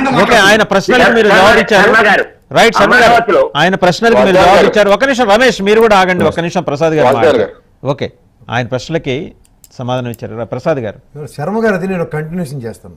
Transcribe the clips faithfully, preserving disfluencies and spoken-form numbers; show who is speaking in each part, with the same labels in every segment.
Speaker 1: Okay, ఆయన ప్రశ్నలకు మీరు జవాబు ఇచ్చారు. రైట్ శర్మ గారు, ఆయన ప్రశ్నలకు మీరు జవాబు ఇచ్చారు. ఒక నిమిషం రమేష్ మీరు కూడా ఆగండి, ఒక నిమిషం ప్రసాద్ గారు. ఓకే, ఆయన ప్రశ్నలకి సమాధానం ఇచ్చారు. ప్రసాద్ గారు.
Speaker 2: శర్మ గారు అది నేను కంటిన్యూషన్ చేస్తాను.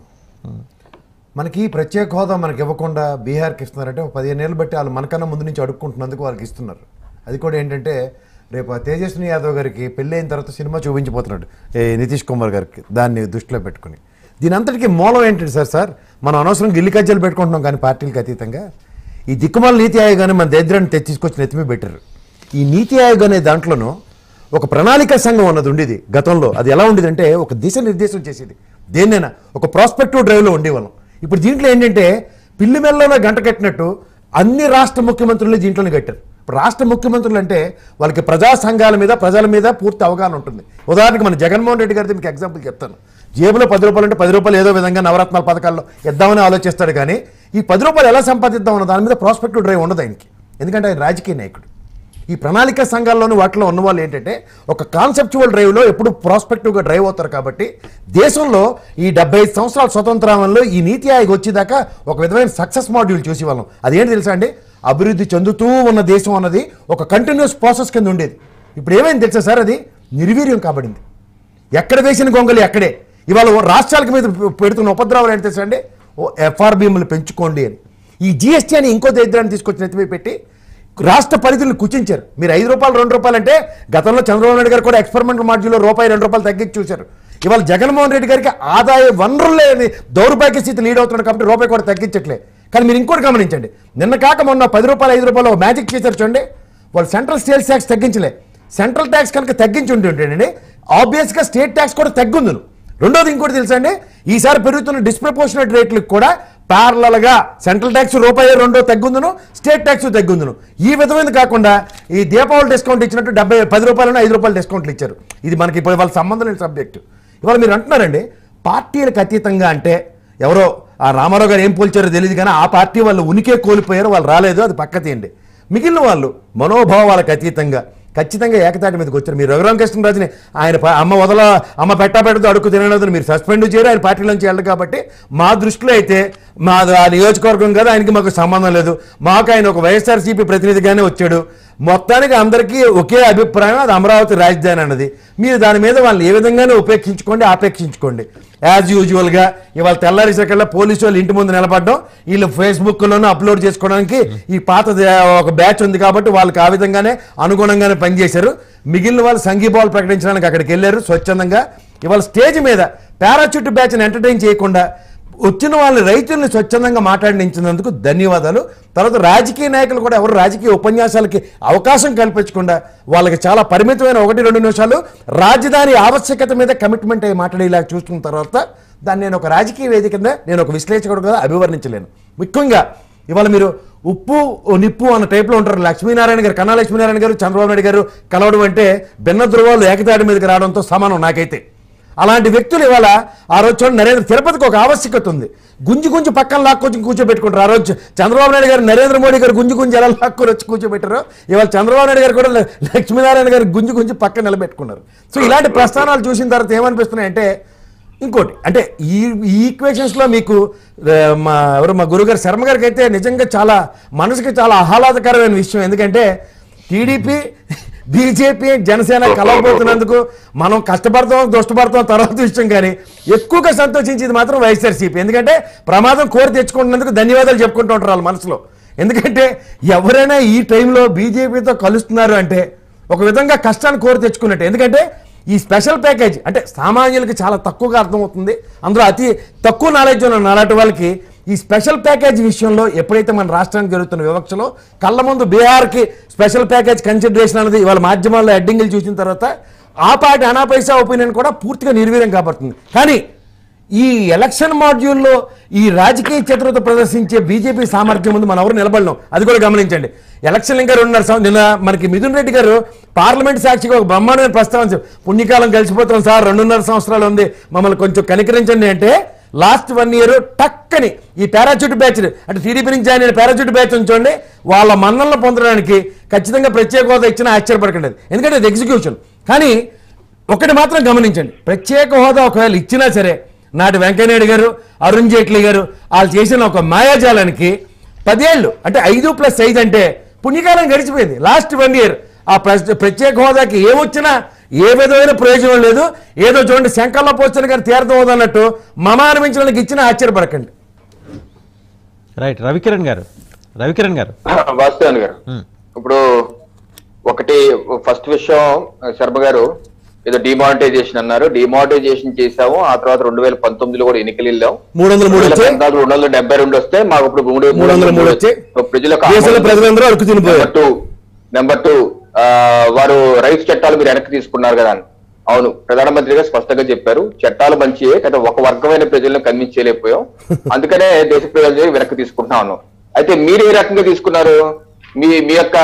Speaker 2: మనకి ప్రత్యేక హోదా మనకి ఇవ్వకుండా బీహార్కి ఇస్తున్నారంటే ఒక పదిహేను ఏళ్ళు బట్టి వాళ్ళు మనకన్నా ముందు నుంచి అడుక్కుంటున్నందుకు వాళ్ళకి ఇస్తున్నారు. అది కూడా ఏంటంటే రేపు తేజస్వి యాదవ్ గారికి పెళ్ళి అయిన తర్వాత సినిమా చూపించిపోతున్నాడు ఏ నితీష్ కుమార్ గారికి, దాన్ని దృష్టిలో పెట్టుకుని. దీని అంతటికీ మూలం ఏంటంటే సార్ సార్ మనం అనవసరం గిల్లి కజ్జలు పెట్టుకుంటున్నాం కానీ పార్టీలకు అతీతంగా ఈ దిక్కుమాల నీతి ఆయోగ్ అని మన దరిద్రాన్ని తెచ్చుకొచ్చి నెత్తిమీ పెట్టారు. ఈ నీతి ఆయోగ్ అనే దాంట్లోనూ ఒక ప్రణాళిక సంఘం అన్నది ఉండేది గతంలో. అది ఎలా ఉండేది అంటే ఒక దిశ నిర్దేశం చేసేది దేన్నైనా, ఒక ప్రాస్పెక్టివ్ డ్రైవ్లో ఉండేవాళ్ళం. ఇప్పుడు దీంట్లో ఏంటంటే పిల్లి మెల్లోనే గంట కట్టినట్టు అన్ని రాష్ట్ర ముఖ్యమంత్రులు దీంట్లోనే కట్టారు. ఇప్పుడు రాష్ట్ర ముఖ్యమంత్రులు అంటే వాళ్ళకి ప్రజా సంఘాల మీద ప్రజల మీద పూర్తి అవగాహన ఉంటుంది. ఉదాహరణకి మన జగన్మోహన్ రెడ్డి గారితో మీకు ఎగ్జాంపుల్ చెప్తాను. జేబులో పది రూపాయలు అంటే పది రూపాయలు ఏదో విధంగా నవరత్నాల పథకాల్లో ఇద్దామని ఆలోచిస్తాడు కానీ ఈ పది రూపాయలు ఎలా సంపాదిద్దామన్న దాని మీద ప్రాస్పెక్టివ్ డ్రైవ్ ఉండదు ఆయనకి. ఎందుకంటే ఆయన రాజకీయ నాయకుడు. ఈ ప్రణాళిక సంఘాల్లోని వాటిలో ఉన్నవాళ్ళు ఏంటంటే ఒక కాన్సెప్చువల్ డ్రైవ్లో ఎప్పుడు ప్రాస్పెక్టివ్గా డ్రైవ్ అవుతారు. కాబట్టి దేశంలో ఈ డెబ్బై ఐదు సంవత్సరాల స్వతంత్రంలో ఈ నీతి ఆయోగ్ వచ్చేదాకా ఒక విధమైన సక్సెస్ మాడ్యూల్ చూసి వాళ్ళం. అదేంటి తెలుసా అండి, అభివృద్ధి చెందుతూ ఉన్న దేశం అన్నది ఒక కంటిన్యూస్ ప్రాసెస్ కింద ఉండేది. ఇప్పుడు ఏమైంది తెలుసా సార్, అది నిర్వీర్యం కాబడింది. ఎక్కడ వేసిన గొంగలి అక్కడే. ఇవాళ రాష్ట్రాలకు మీద పెడుతున్న ఉపద్రవాలు ఏంటి తెలుసా అండి, ఓ ఎఫ్ఆర్బిఎంలు పెంచుకోండి అని. ఈ జిఎస్టీ అని ఇంకో దరిద్రాన్ని తీసుకొచ్చి నెత్తిమీ పెట్టి రాష్ట్ర పరిధులను కుచించారు. మీరు ఐదు రూపాయలు రెండు రూపాయలు అంటే గతంలో చంద్రబాబు నాయుడు గారు కూడా ఎక్స్పెరిమెంటల్ మాడ్యూల్లో రూపాయి రెండు రూపాయలు తగ్గించి చూశారు. ఇవాళ జగన్మోహన్ రెడ్డి గారికి ఆదాయ వనరులే దౌర్భాగ్య స్థితి లీడ్ అవుతున్నాడు కాబట్టి రూపాయి కూడా తగ్గించట్లే. కానీ మీరు ఇంకోటి గమనించండి, నిన్న కాక మొన్న పది రూపాయలు ఐదు రూపాయలు ఒక మ్యాజిక్ చేశారు చూడండి. వాళ్ళు సెంట్రల్ సేల్స్ ట్యాక్స్ తగ్గించలే. సెంట్రల్ ట్యాక్స్ కనుక తగ్గించి ఉంటుంటేనండి ఆబ్వియస్గా స్టేట్ ట్యాక్స్ కూడా తగ్గుందును. రెండోది ఇంకోటి తెలుసా అండి, ఈసారి పెరుగుతున్న డిస్ప్రపోర్షనేట్ రేట్లకు కూడా ప్యారలల్గా సెంట్రల్ ట్యాక్స్ రూపాయి రెండో తగ్గుందును, స్టేట్ ట్యాక్స్ తగ్గుందును. ఈ విధమైన కాకుండా ఈ దీపావళి డిస్కౌంట్ ఇచ్చినట్టు డెబ్బై పది రూపాయలను ఐదు రూపాయలు డిస్కౌంట్లు ఇచ్చారు. ఇది మనకి ఇప్పుడు వాళ్ళ సంబంధం లేని సబ్జెక్టు. ఇవాళ మీరు అంటున్నారండి పార్టీలకు అతీతంగా అంటే ఎవరో ఆ రామారావు గారు ఏం పోల్చారో తెలియదు కానీ ఆ పార్టీ వాళ్ళు ఉనికే కోల్పోయారు, వాళ్ళు రాలేదు, అది పక్క తీయండి. మిగిలిన వాళ్ళు మనోభావాలకు అతీతంగా ఖచ్చితంగా ఏకతాటి మీదకి వచ్చారు. మీరు రఘురామకృష్ణరాజుని ఆయన అమ్మ వదల అమ్మ పెట్టా పెట్టదు అడుగు తినదని మీరు సస్పెండ్ చేయరు, ఆయన పార్టీలోంచి వెళ్ళదు. కాబట్టి మా దృష్టిలో అయితే మా నియోజకవర్గం కదా, ఆయనకి మాకు సంబంధం లేదు. మాకు ఆయన ఒక వైఎస్ఆర్సీపీ ప్రతినిధిగానే వచ్చాడు. మొత్తానికి అందరికీ ఒకే అభిప్రాయం, అది అమరావతి రాజధాని అన్నది. మీరు దాని మీద వాళ్ళని ఏ విధంగానే ఉపేక్షించుకోండి, ఆపేక్షించుకోండి. యాజ్ యూజువల్గా ఇవాళ తెల్లారిసరికల్లా పోలీసు వాళ్ళు ఇంటి ముందు నిలబడడం, వీళ్ళు ఫేస్బుక్లోనూ అప్లోడ్ చేసుకోవడానికి ఈ పాత ఒక బ్యాచ్ ఉంది కాబట్టి వాళ్ళకి ఆ విధంగానే అనుగుణంగానే పనిచేశారు. మిగిలిన వాళ్ళు సంఘీభావాలు ప్రకటించడానికి అక్కడికి వెళ్ళారు స్వచ్ఛందంగా. ఇవాళ స్టేజ్ మీద పారాచూట్ బ్యాచ్ని ఎంటర్టైన్ చేయకుండా వచ్చిన వాళ్ళని రైతుల్ని స్వచ్ఛందంగా మాట్లాడించినందుకు ధన్యవాదాలు. తర్వాత రాజకీయ నాయకులు కూడా ఎవరు రాజకీయ ఉపన్యాసాలకి అవకాశం కల్పించకుండా వాళ్ళకి చాలా పరిమితమైన ఒకటి రెండు నిమిషాలు రాజధాని ఆవశ్యకత మీద కమిట్మెంట్ అయ్యి మాట్లాడేలా చూస్తున్న తర్వాత దాన్ని నేను ఒక రాజకీయ వేదిక కింద నేను ఒక విశ్లేషకుడుగా అభివర్ణించలేను. ముఖ్యంగా ఇవాళ మీరు ఉప్పు నిప్పు అన్న టైప్లో ఉంటారు. లక్ష్మీనారాయణ గారు, కన్నా లక్ష్మీనారాయణ గారు, చంద్రబాబు నాయుడు గారు కలవడం అంటే భిన్న ధృవాలు ఏకతాటి మీదకి రావడంతో సమానం నాకైతే. అలాంటి వ్యక్తులు ఇవాళ ఆ రోజు చూడండి, నరేంద్ర తిరుపతికి ఒక ఆవశ్యకత ఉంది. గుంజి గుంజి పక్కన లాక్కొచ్చి కూర్చోబెట్టుకుంటారు. ఆ రోజు చంద్రబాబు నాయుడు గారు నరేంద్ర మోడీ గారు గుంజి గుంజి ఎలా లాక్కొని వచ్చి కూర్చోబెట్టారో ఇవాళ చంద్రబాబు నాయుడు గారు కూడా లక్ష్మీనారాయణ గారు గుంజి గుంజి పక్కన నిలబెట్టుకున్నారు. సో ఇలాంటి ప్రస్థానాలు చూసిన తర్వాత ఏమనిపిస్తున్నాయంటే ఇంకోటి అంటే ఈ ఈక్వేషన్స్లో మీకు మా ఎవరు మా గురుగారు శర్మ గారికి అయితే నిజంగా చాలా మనసుకి చాలా ఆహ్లాదకరమైన విషయం. ఎందుకంటే టీడీపీ బీజేపీ జనసేన కలవబోతున్నందుకు మనం కష్టపడతాం దుష్టపడతాం తర్వాత విషయం, కానీ ఎక్కువగా సంతోషించేది మాత్రం వైఎస్ఆర్సీపీ. ఎందుకంటే ప్రమాదం కోరి తెచ్చుకుంటున్నందుకు ధన్యవాదాలు చెప్పుకుంటూ ఉంటారు వాళ్ళ మనసులో. ఎందుకంటే ఎవరైనా ఈ టైంలో బీజేపీతో కలుస్తున్నారు అంటే ఒక విధంగా కష్టాన్ని కోరి తెచ్చుకున్నట్టు. ఎందుకంటే ఈ స్పెషల్ ప్యాకేజ్ అంటే సామాన్యులకి చాలా తక్కువగా అర్థమవుతుంది. అందులో అతి తక్కువ నాలెడ్జ్ ఉన్న నాలాంటి వాళ్ళకి ఈ స్పెషల్ ప్యాకేజ్ విషయంలో ఎప్పుడైతే మన రాష్ట్రానికి జరుగుతున్న వివక్షలో కళ్ళ ముందు బీహార్కి స్పెషల్ ప్యాకేజ్ కన్సిడరేషన్ అనేది ఇవాళ మాధ్యమాల్లో హెడ్డింగ్లు చూసిన తర్వాత ఆ పార్టీ అనా పైసా ఒపీనియన్ కూడా పూర్తిగా నిర్వీర్యం కాబడుతుంది. కానీ ఈ ఎలక్షన్ మాడ్యూల్లో ఈ రాజకీయ చతురత ప్రదర్శించే బీజేపీ సామర్థ్యం ముందు మనం ఎవరు నిలబడలేం. అది కూడా గమనించండి. ఎలక్షన్ ఇంకా రెండున్నర సంవత్సరం నిన్న మనకి మిథున్ రెడ్డి గారు పార్లమెంట్ సాక్షిగా ఒక బ్రహ్మాండమైన ప్రస్తావన, పుణ్యకాలం కలిసిపోతాం సార్, రెండున్నర సంవత్సరాలు ఉంది, మమ్మల్ని కొంచెం కనికరించండి అంటే లాస్ట్ వన్ ఇయర్ టక్కని ఈ పారాచూట్ బ్యాచ్ అంటే టీడీపీ నుంచి జాయిన్ అయిన పారాచూట్ బ్యాచ్ ఉంచండి వాళ్ళ మన్నలను పొందడానికి ఖచ్చితంగా ప్రత్యేక హోదా ఇచ్చినా ఆశ్చర్యపడకండి. ఎందుకంటే అది ఎగ్జిక్యూషన్. కానీ ఒకటి మాత్రం గమనించండి, ప్రత్యేక హోదా ఒకవేళ ఇచ్చినా సరే
Speaker 3: నాటి వెంకయ్యనాయుడు గారు, అరుణ్ జైట్లీ గారు వాళ్ళు చేసిన ఒక మాయాజాలానికి పదేళ్ళు అంటే ఐదు ప్లస్ ఐదు అంటే పుణ్యకాలం గడిచిపోయింది. లాస్ట్ వన్ ఇయర్ ఆ ప్రత్యేక హోదాకి ఏమొచ్చినా ఏ విధమైన ప్రయోజనం లేదు. ఏదో చూడండి శంకర్ల పోస్టర్ గారు తీర్థం హోదా అన్నట్టు మమానమించిన వాళ్ళకి ఇచ్చినా ఆశ్చర్యపడకండి.
Speaker 1: రైట్ రవికిరణ్ గారు రవికిరణ్ గారు
Speaker 4: వాస్తవాన్ని గారు ఇప్పుడు ఒకటి ఫస్ట్ విషయం శర్మ గారు ఏదో డిమానిటైజేషన్ అన్నారు. డిమానిటైజేషన్ చేసాము, ఆ తర్వాత రెండు వేల పంతొమ్మిదిలో కూడా ఎన్నికలు వెళ్ళాం.
Speaker 3: మూడు వందల మూడు
Speaker 4: రెండు వందల డెబ్బై రెండు వస్తే మాకు ఇప్పుడు మూడు
Speaker 3: మూడు వందల మూడు వచ్చి
Speaker 4: నెంబర్ టూ నెంబర్ టూ వారు రైతు చట్టాలు మీరు వెనక్కి తీసుకున్నారు కదా అని. అవును, ప్రధానమంత్రి గారు స్పష్టంగా చెప్పారు చట్టాలు మంచియే కదా, ఒక వర్గమైన ప్రజలను కన్విన్స్ చేయలేకపోయాం, అందుకనే దేశ ప్రజలు వెనక్కి తీసుకుంటున్నా ఉన్నాం. అయితే మీరు ఏ రకంగా తీసుకున్నారు? మీ మీ యొక్క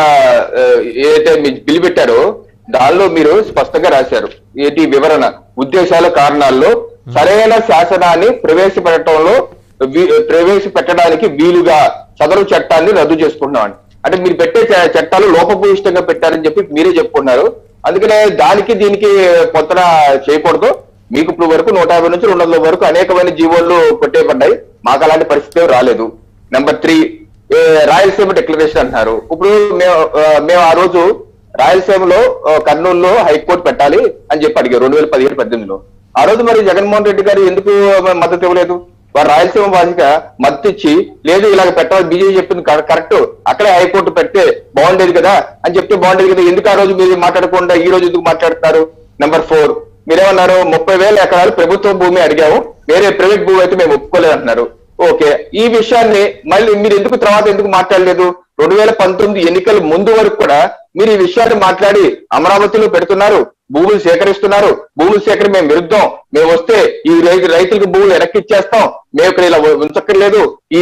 Speaker 4: ఏదైతే మీ బిల్ పెట్టారో దానిలో మీరు స్పష్టంగా రాశారు ఏంటి వివరణ, ఉద్దేశాల కారణాల్లో సరైన శాసనాన్ని ప్రవేశపెట్టడంలో ప్రవేశపెట్టడానికి వీలుగా సదరు చట్టాన్ని రద్దు చేసుకుంటున్నామని. అంటే మీరు పెట్టే చట్టాలు లోపభూయిష్టంగా పెట్టారని చెప్పి మీరే చెప్పుకున్నారు. అందుకనే దానికి దీనికి పొంతన చేయకూడదు. మీకు ఇప్పుడు వరకు నూట యాభై నుంచి రెండు వందల వరకు అనేకమైన జీవోలు కొట్టేయబడ్డాయి, మాకు అలాంటి పరిస్థితి రాలేదు. నెంబర్ త్రీ రాయలసీమ డిక్లరేషన్ అంటున్నారు. ఇప్పుడు మేము మేము ఆ రోజు రాయలసీమలో కర్నూలులో హైకోర్టు పెట్టాలి అని చెప్పి అడిగారు రెండు వేల పదిహేడు పద్దెనిమిదిలో. ఆ రోజు మరి జగన్మోహన్ రెడ్డి గారు ఎందుకు మద్దతు ఇవ్వలేదు? వారు రాయలసీమ వాసిగా మద్దతు ఇచ్చి లేదు ఇలాగ పెట్టాలి బీజేపీ చెప్పింది కరెక్ట్, అక్కడే హైకోర్టు పెడితే బాగుండేది కదా అని చెప్తే బాగుండేది కదా, ఎందుకు ఆ రోజు మీరు మాట్లాడకుండా ఈ రోజు ఎందుకు మాట్లాడుతున్నారు? నెంబర్ ఫోర్ మీరేమన్నారు ముప్పై వేల ఎకరాలు ప్రభుత్వ భూమి అడిగాము, వేరే ప్రైవేట్ భూమి అయితే మేము ఒప్పుకోలేదు అంటున్నారు. ఓకే, ఈ విషయాన్ని మళ్ళీ మీరు ఎందుకు తర్వాత ఎందుకు మాట్లాడలేదు? రెండు వేల పంతొమ్మిది ఎన్నికల ముందు వరకు కూడా మీరు ఈ విషయాన్ని మాట్లాడి అమరావతిలో పెడుతున్నారు, భూములు సేకరిస్తున్నారు, భూములు సేకరి మేము విరుద్ధం, మేము వస్తే ఈ రైతులకు భూములు వెనక్కి ఇచ్చేస్తాం, మేము ఇక్కడ ఇలా ఉంచక్కర్లేదు, ఈ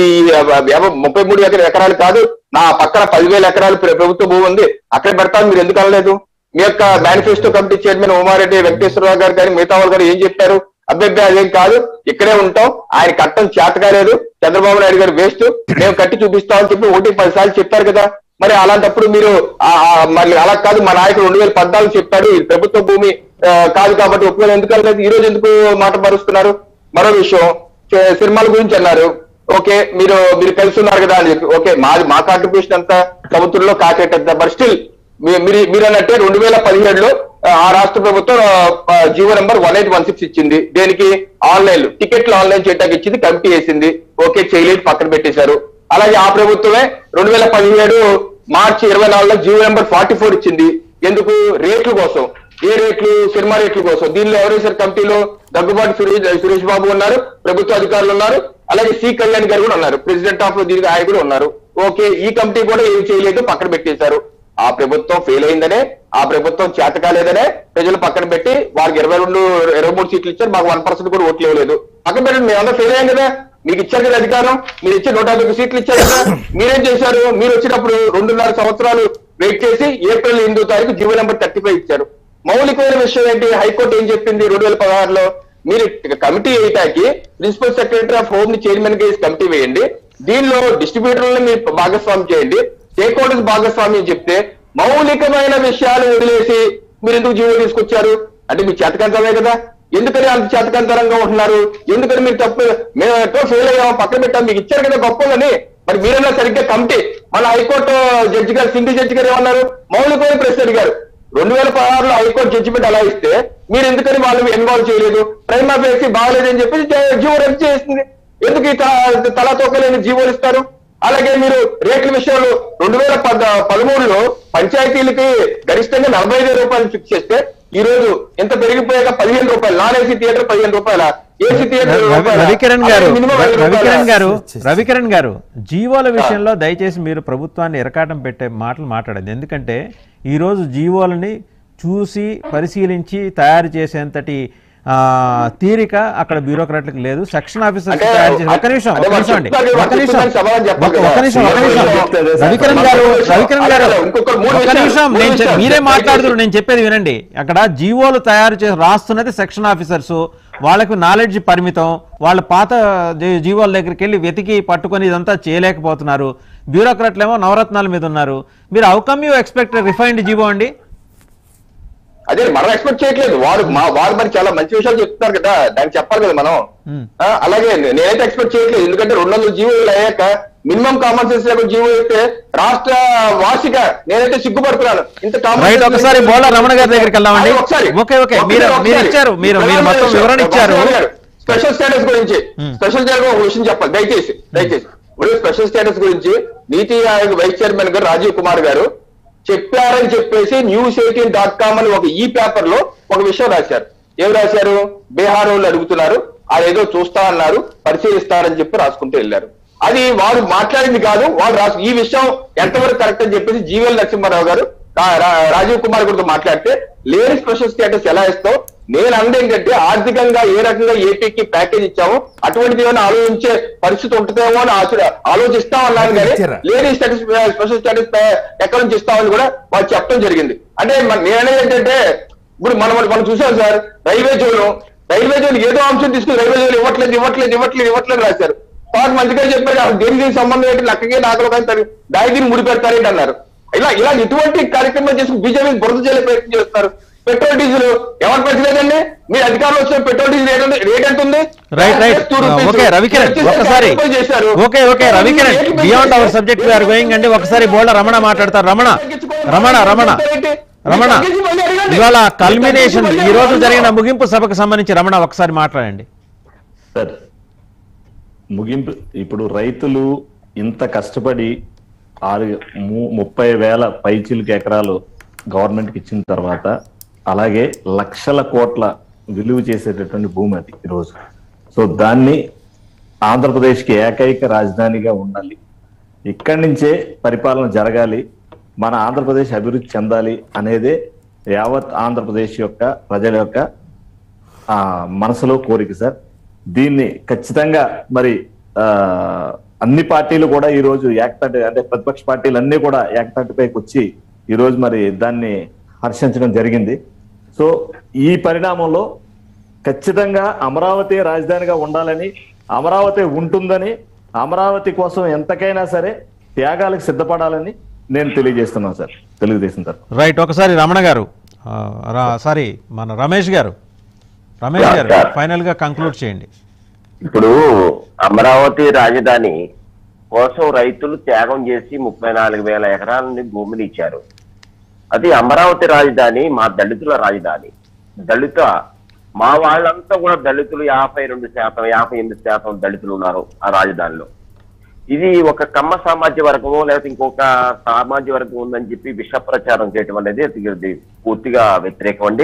Speaker 4: ముప్పై మూడు ఎకర ఎకరాలు కాదు నా పక్కన పదివేల ఎకరాలు ప్రభుత్వ భూమి ఉంది అక్కడ పెడతాను, మీరు ఎందుకు అనలేదు? మీ యొక్క manifesto committee chairman Ummareddy Venkateswararao గారు కానీ మిగతా వాళ్ళు గారు ఏం చెప్పారు? అభ్యర్థి అదేం కాదు ఇక్కడే ఉంటాం, ఆయన కట్టం చేత కాలేదు, చంద్రబాబు నాయుడు గారు వేస్ట్, మేము కట్టి చూపిస్తామని చెప్పి ఒకటి పది సార్లు చెప్పారు కదా. మరి అలాంటప్పుడు మీరు మరి అలా కాదు మా నాయకుడు రెండు వేల పద్నాలుగు చెప్పాడు ఇది ప్రభుత్వ భూమి కాదు కాబట్టి ఒప్పుకోలేదు ఎందుకు అనలేదు? ఈ రోజు ఎందుకు మాట మారుస్తున్నారు? మరో విషయం సినిమాల గురించి అన్నారు. ఓకే, మీరు మీరు కలిసి ఉన్నారు కదా అని చెప్పి ఓకే, మాది మా కాంట్రిబ్యూషన్ అంతా సముద్రంలో కాకేటంత, బట్ స్టిల్ మీరు మీరు అన్నట్టే రెండు వేల పదిహేడులో ఆ రాష్ట్ర ప్రభుత్వం GO number one eight one six ఇచ్చింది. దేనికి? ఆన్లైన్ టికెట్లు ఆన్లైన్ చేయడానికి ఇచ్చింది, కమిటీ వేసింది, ఓకే చేయలేదు పక్కన పెట్టేశారు. అలాగే ఆ ప్రభుత్వమే రెండు వేల పదిహేడు మార్చి ఇరవై నాలుగులో జీవో నెంబర్ ఫార్టీ ఫోర్ ఇచ్చింది. ఎందుకు? రేట్ల కోసం. ఏ రేట్లు? సినిమా రేట్ల కోసం. దీనిలో ఎవరేసారు కమిటీలో? దగ్గుబాటి సురేష్ సురేష్ బాబు ఉన్నారు, ప్రభుత్వ అధికారులు ఉన్నారు, అలాగే సి కళ్యాణ్ గారు కూడా ఉన్నారు, ప్రెసిడెంట్ ఆఫ్ దీనికి ఆయన కూడా ఉన్నారు. ఓకే, ఈ కమిటీ కూడా ఏం చేయలేదు, పక్కన పెట్టేశారు. ఆ ప్రభుత్వం ఫెయిల్ అయిందనే, ఆ ప్రభుత్వం చేత కాలేదనే ప్రజలు పక్కన పెట్టి వాళ్ళకి ఇరవై రెండు ఇరవై మూడు సీట్లు ఇచ్చారు, మాకు వన్ పర్సెంట్ కూడా ఓట్లు ఇవ్వలేదు. పక్కన పెట్టండి, మేమంతా ఫెయిల్ అయ్యాం కదా, మీకు ఇచ్చారు కదా అధికారం, మీరు ఇచ్చే నూట యాభై సీట్లు ఇచ్చారు కదా, మీరేం చేశారు? మీరు వచ్చినప్పుడు రెండున్నర సంవత్సరాలు వెయిట్ చేసి ఏప్రిల్ ఎనిమిదో తారీఖు జీవో నెంబర్ థర్టీ ఫైవ్ ఇచ్చారు. మౌలికమైన విషయం ఏంటి? హైకోర్టు ఏం చెప్పింది రెండు వేల పదహారులో? మీరు కమిటీ వేయటానికి ప్రిన్సిపల్ సెక్రటరీ ఆఫ్ హోమ్ ని చైర్మన్ గా కమిటీ వేయండి, దీనిలో డిస్ట్రిబ్యూటర్లను మీరు భాగస్వామ్యం చేయండి, స్టేక్ హోల్డర్స్ భాగస్వామ్యం చెప్తే మౌలికమైన విషయాలు వదిలేసి మీరు ఎందుకు జీవో తీసుకొచ్చారు? అంటే మీ చేతకంతమే కదా, ఎందుకని అంత చేతకంతరంగా ఉంటున్నారు? ఎందుకని మీరు తప్పు మేము ఎక్కడో ఫెయిల్ అయ్యాము పక్కన పెట్టాము, మీకు ఇచ్చారు కదా గొప్పలని, మరి మీరన్నా సరిగ్గా కమిటీ మన హైకోర్టు జడ్జి గారు సింగిల్ జడ్జి గారు ఏమన్నారు? మౌలికమైన ప్రశ్న అడిగారు. రెండు వేల పదహారులో హైకోర్టు జడ్జిమెంట్ అలా ఇస్తే మీరు ఎందుకని వాళ్ళు ఇన్వాల్వ్ చేయలేదు? ప్రైమా ఫేసి బాగలేదని చెప్పి జీవో రద్దు చేసింది. ఎందుకు ఈ తలా తోకలేని జీవోలు ఇస్తారు? అలాగే మీరు రేట్ల విషయంలో రెండు వేల పద పదమూడులో పంచాయతీలకి గరిష్టంగా నలభై ఐదు రూపాయలు ఫిక్స్ చేస్తే ఈ రోజు ఎంత పెరిగిపోయాక పదిహేను రూపాయలు, నాన్ ఏసీ థియేటర్ పదిహేను రూపాయల, ఏసీ థియేటర్
Speaker 1: రవికిరణ్ గారు రవికిరణ్ గారు రవికిరణ్ గారు జీవోల విషయంలో దయచేసి మీరు ప్రభుత్వాన్ని ఎరకాటం పెట్టే మాటలు మాట్లాడదు. ఎందుకంటే ఈ రోజు జీవోలని చూసి పరిశీలించి తయారు చేసేంతటి తీరిక అక్కడ బ్యూరోక్రాట్లకు లేదు. సెక్షన్ ఆఫీసర్ తయారు చేసి ఒక నిమిషం ఒక నిమిషం అండి ఒక నిమిషం ఒక నిమిషం ఒక నిమిషం రవికిరణ్ గారు రవికిరణ్ గారు ఒక నిమిషం నేను మీరే మాట్లాడుతున్నారు, నేను చెప్పేది వినండి. అక్కడ జీవోలు తయారు చేసి రాస్తున్నది సెక్షన్ ఆఫీసర్స్, వాళ్ళకు నాలెడ్జ్ పరిమితం, వాళ్ళ పాత జీవోల దగ్గరికి వెళ్ళి వెతికి పట్టుకొని ఇదంతా చేయలేకపోతున్నారు. బ్యూరోక్రాట్లు ఏమో నవరత్నాల మీద ఉన్నారు. మీరు how come you expect refined GO అండి?
Speaker 4: అదే మనం ఎక్స్పెక్ట్ చేయట్లేదు. వారు మా వారు మరి చాలా మంచి విషయాలు చెప్తున్నారు కదా, దానికి చెప్పాలి కదా మనం. ఆ, అలాగే నేనైతే ఎక్స్పెక్ట్ చేయట్లేదు. ఎందుకంటే రెండు వందల జీవోలు అయ్యాక మినిమం కామన్ సెన్స్ లేకుండా జీవో అయితే రాష్ట్ర వార్షిక నేనైతే సిగ్గుపడుతున్నాను. ఇంత కామన్
Speaker 1: రైట్, ఒకసారి బోళ్ళ రమణ గారి దగ్గరికి వెళ్దామండి.
Speaker 4: ఒకసారి
Speaker 1: ఓకే ఓకే మీరు మీరు ఇచ్చారు మీరు మీరు మొత్తం వివరణ ఇచ్చారు.
Speaker 4: స్పెషల్ స్టేటస్ గురించి స్పెషల్ స్టేటస్ ఒక విషయం చెప్పాలి దయచేసి దయచేసి ఇప్పుడు స్పెషల్ స్టేటస్ గురించి నీతి ఆయోగ్ వైస్ చైర్మన్ గారు రాజీవ్ కుమార్ గారు చెప్పారని చెప్పేసి న్యూస్ ఎయిటీన్ డాట్ కామ్ అని ఒక ఈ పేపర్ లో ఒక విషయం రాశారు. ఏం రాశారు? బీహార్ వాళ్ళు అడుగుతున్నారు, అదేదో చూస్తా అన్నారు, పరిశీలిస్తారని చెప్పి రాసుకుంటూ వెళ్ళారు. అది వారు మాట్లాడింది కాదు, వాళ్ళు రాసు ఈ విషయం ఎంతవరకు కరెక్ట్ అని చెప్పేసి జీవీఎల్ నరసింహారావు గారు రాజీవ్ కుమార్ గారితో మాట్లాడితే లేని స్పెషల్ స్టేటస్ ఎలా ఇస్తావు, నేను అంది ఏంటంటే ఆర్థికంగా ఏ రకంగా ఏపీకి ప్యాకేజ్ ఇచ్చామో అటువంటిది ఏమైనా ఆలోచించే పరిస్థితి ఉంటుందేమో అని ఆలోచిస్తాం అన్నాను. కానీ లేని స్టేటస్ స్పెషల్ స్టేటస్ ఎక్కడి నుంచి ఇస్తామని కూడా వాళ్ళు చెప్పడం జరిగింది. అంటే నేననేది ఏంటంటే ఇప్పుడు మనం మనం చూసాం sir, railway zone railway zone ఏదో అంశం తీసుకుని రైల్వే జోన్ ఇవ్వట్లేదు ఇవ్వట్లేదు ఇవ్వట్లేదు ఇవ్వట్లేదు రాశారు. తర్వాత మంచిగా చెప్పారు దేనికి సంబంధం ఏంటి, లక్కకే నాకలో కానీ దానికి ముడి పెడతారేంటి అన్నారు. ఇలా ఇలా ఇటువంటి కార్యక్రమాలు చేసుకుని బీజేపీ బురద చేసే ప్రయత్నం చేస్తారు. పెట్రోల్ డీజిల్ ఎవరు పెట్టలేదండి, మీరు అధికారులు వచ్చిన పెట్రోల్ డీజిల్ రేట్ రేట్ ఎంత ఉంది?
Speaker 1: రైట్ రైట్ ఓకే రవికిరణ్ ఒకసారి okay okay Ravikiran beyond our subject we are going అండి. ఒకసారి బోళ్ళ రమణ మాట్లాడతారు. రమణ రమణ రమణ రమణ ఇవాళ కల్మినేషన్ ఈ రోజు జరిగిన ముగింపు సభకు సంబంధించి రమణ ఒకసారి మాట్లాడండి
Speaker 5: సార్. ముగింపు ఇప్పుడు రైతులు ఇంత కష్టపడి ఆరు ముప్పై వేల పైచిలకు ఎకరాలు గవర్నమెంట్కి ఇచ్చిన తర్వాత అలాగే లక్షల కోట్ల విలువ చేసేటటువంటి భూమి అది ఈరోజు. సో దాన్ని ఆంధ్రప్రదేశ్కి ఏకైక రాజధానిగా ఉండాలి, ఇక్కడి నుంచే పరిపాలన జరగాలి, మన ఆంధ్రప్రదేశ్ అభివృద్ధి చెందాలి అనేదే యావత్ ఆంధ్రప్రదేశ్ యొక్క ప్రజల యొక్క ఆ మనసులో కోరిక సార్. దీన్ని ఖచ్చితంగా మరి ఆ అన్ని పార్టీలు కూడా ఈ రోజు ఏకతాటి అంటే ప్రతిపక్ష పార్టీలు అన్ని కూడా ఏకతాటిపైకి వచ్చి ఈ రోజు మరి దాన్ని హర్షించడం జరిగింది. సో ఈ పరిణామంలో ఖచ్చితంగా అమరావతి రాజధానిగా ఉండాలని, అమరావతి ఉంటుందని, అమరావతి కోసం ఎంతకైనా సరే త్యాగాలకు సిద్ధపడాలని నేను తెలియజేస్తున్నాను సార్ తెలుగుదేశం సార్.
Speaker 1: రైట్, ఒకసారి రమణ గారు సారీ మన రమేష్ గారు రమేష్ గారు ఫైనల్ గా కంక్లూడ్ చేయండి.
Speaker 6: ఇప్పుడు అమరావతి రాజధాని కోసం రైతులు త్యాగం చేసి ముప్పై నాలుగు వేల ఎకరాలని భూమిని ఇచ్చారు. అది అమరావతి రాజధాని మా దళితుల రాజధాని. దళిత మా వాళ్ళంతా కూడా దళితులు యాభై రెండు శాతం యాభై ఎనిమిది శాతం దళితులు ఉన్నారు ఆ రాజధానిలో. ఇది ఒక కమ్మ సామాజిక వర్గమో లేకపోతే ఇంకొక సామాజిక వర్గం ఉందని చెప్పి విష ప్రచారం చేయటం అనేది అది పూర్తిగా వ్యతిరేకం అండి.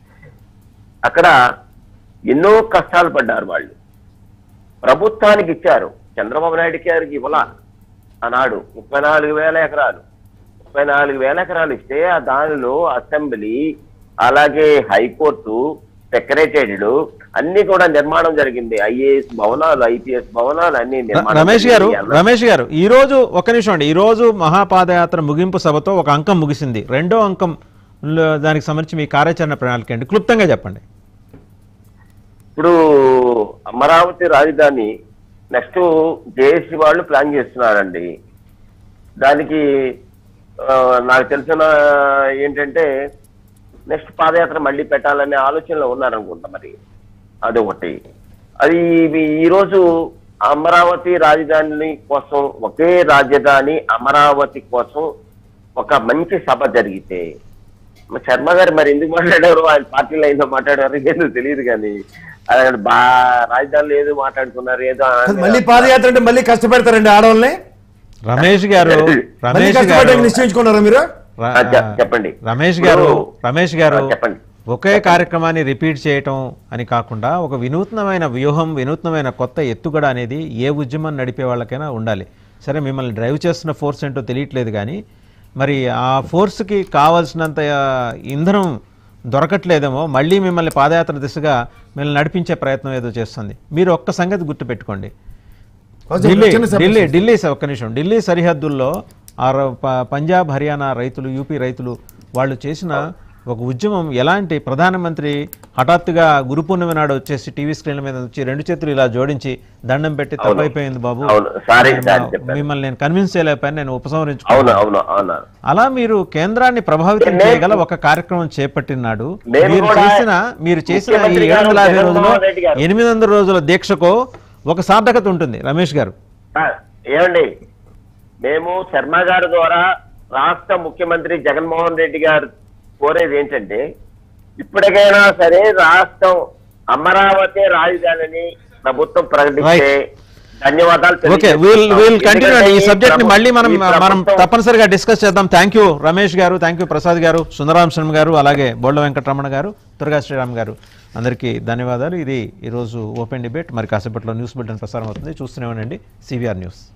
Speaker 6: అక్కడ ఎన్నో కష్టాలు పడ్డారు వాళ్ళు, ప్రభుత్వానికి ఇచ్చారు. చంద్రబాబు నాయుడు గారికి ఇవ్వాల ఆనాడు ముప్పై నాలుగు వేల ఎకరాలు ముప్పై నాలుగు వేల ఎకరాలు ఇస్తే ఆ దానిలో అసెంబ్లీ అలాగే హైకోర్టు సెక్రటేరియట్ అన్ని కూడా నిర్మాణం జరిగింది. ఐఏఎస్ భవనాలు ఐపీఎస్ భవనాలు అన్ని
Speaker 1: రమేష్ గారు రమేష్ గారు ఈ రోజు ఒక నిమిషం అండి. ఈ రోజు మహాపాదయాత్ర ముగింపు సభతో ఒక అంకం ముగిసింది. రెండో అంకం దానికి సంబంధించి మీ కార్యాచరణ ప్రణాళిక అండి, క్లుప్తంగా చెప్పండి.
Speaker 6: ఇప్పుడు అమరావతి రాజధాని నెక్స్ట్ జేఏసీ వాళ్ళు ప్లాన్ చేస్తున్నారండి. దానికి నాకు తెలిసిన ఏంటంటే నెక్స్ట్ పాదయాత్ర మళ్ళీ పెట్టాలనే ఆలోచనలో ఉన్నారనుకుంటా. మరి అదొకటి. అది ఈరోజు అమరావతి రాజధాని కోసం ఒకే రాజధాని అమరావతి కోసం ఒక మంచి సభ జరిగితే శర్మ గారు మరి ఎందుకు మాట్లాడారు, ఆయన పార్టీ లైన్ లో మాట్లాడారు ఏదో తెలియదు, కానీ అది బా రాజధానిలో ఏదో మాట్లాడుకున్నారు ఏదో.
Speaker 3: మళ్ళీ పాదయాత్ర అంటే మళ్ళీ కష్టపెడతారండి ఆడవాళ్ళని.
Speaker 1: రమేష్ గారు రమేష్ గారు
Speaker 3: నిశ్చయించుకున్నారా మీరు?
Speaker 6: చెప్పండి
Speaker 1: రమేష్ గారు రమేష్ గారు
Speaker 6: చెప్పండి.
Speaker 1: ఒకే కార్యక్రమాన్ని రిపీట్ చేయటం అని కాకుండా ఒక వినూత్నమైన వ్యూహం, వినూత్నమైన కొత్త ఎత్తుగడ అనేది ఏ ఉద్యమం నడిపే వాళ్ళకైనా ఉండాలి. సరే మిమ్మల్ని డ్రైవ్ చేస్తున్న ఫోర్స్ ఏంటో తెలియట్లేదు, కానీ మరి ఆ ఫోర్స్కి కావాల్సినంత ఇంధనం దొరకట్లేదేమో, మళ్ళీ మిమ్మల్ని పాదయాత్ర దిశగా మిమ్మల్ని నడిపించే ప్రయత్నం ఏదో చేస్తుంది. మీరు ఒక్క సంగతి గుర్తుపెట్టుకోండి, ఢిల్లీ ఢిల్లీ ఢిల్లీ ఒక్క నిమిషం ఢిల్లీ సరిహద్దుల్లో ఆ పంజాబ్ హర్యానా రైతులు యూపీ రైతులు వాళ్ళు చేసిన ఒక ఉద్యమం ఎలాంటి ప్రధానమంత్రి హఠాత్తుగా గురు పూర్ణిమ నాడు వచ్చేసి టీవీ స్క్రీన్ల మీద వచ్చి రెండు చేతులు ఇలా జోడించి దండం పెట్టి తప్పైపోయింది బాబు, మిమ్మల్ని నేను కన్విన్స్ చేయలేకపోయాను, నేను ఉపసంహరించుకున్నాను. అలా మీరు కేంద్రాన్ని ప్రభావితం చేయగల ఒక కార్యక్రమం చేపట్టినాడు. మీరు చేసిన మీరు చేసిన ఈ ఏడు వందల యాభై రోజుల్లో ఎనిమిది వందల రోజుల దీక్షకో ఒక సార్థకత ఉంటుంది. రమేష్ గారు
Speaker 6: ఏమండి, మేము శర్మ గారి ద్వారా రాష్ట్ర ముఖ్యమంత్రి జగన్మోహన్ రెడ్డి గారు కోరేది ఏంటంటే, ఇప్పటికైనా సరే రాష్ట్రం అమరావతి రాజధానిని ప్రభుత్వం ప్రకటిస్తే ధన్యవాదాలు.
Speaker 1: ఓకే, విల్ విల్ కంటిన్యూ అండి. ఈ సబ్జెక్ట్ ని మళ్ళీ మనం మనం తప్పనిసరిగా డిస్కస్ చేద్దాం. థ్యాంక్ యూ రమేష్ గారు, థ్యాంక్ యూ ప్రసాద్ గారు, సుందరాం శర్మ గారు, అలాగే బోళ్ళ వెంకటరమణ గారు, దుర్గా శ్రీరామ్ గారు, అందరికీ ధన్యవాదాలు. ఇది ఈరోజు ఓపెన్ డిబేట్. మరి కాసేపట్లో న్యూస్ బులెటిన్ ప్రసారం అవుతుంది. చూస్తూనే ఉండండి సివిఆర్ న్యూస్.